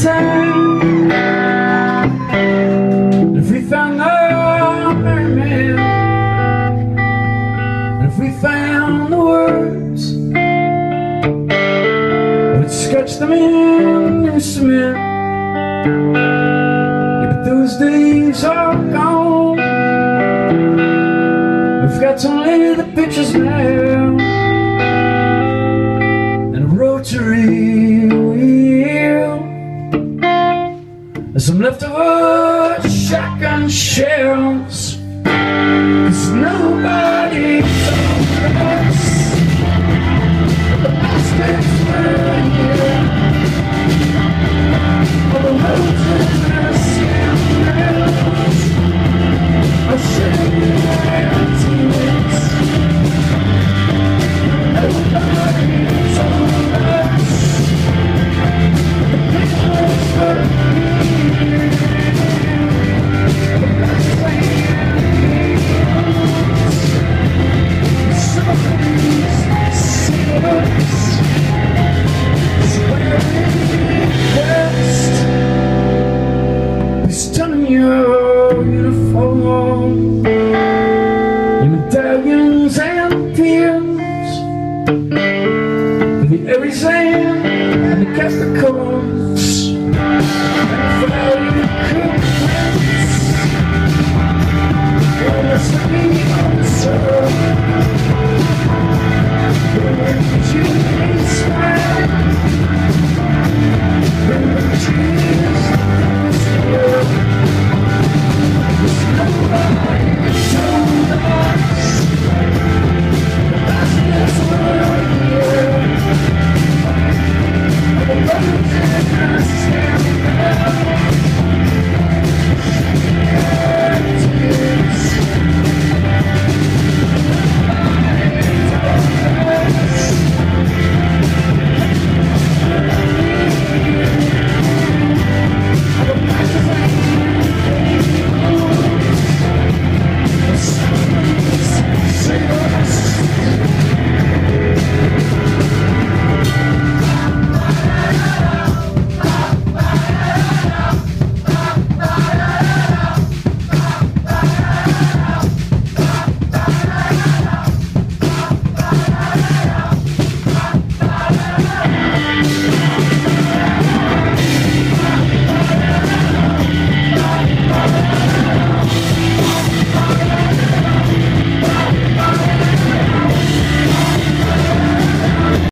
time. And if we found the merry man, and if we found the words, we'd sketch them in cement. Yeah, but those days are gone. We've got only the pictures now, and a rotary wheel, and some leftover shotgun shells. 'Cause nobody told us the bastards were here. All the roads in the sandals are shaking their tears. Nobody told us the papers were here. The somebody's secrets is wearing best. Please turn in your uniform, your medallions and pins, for the Aries and the Capricorns, and value commitments. Let's be honest, sir. Where did you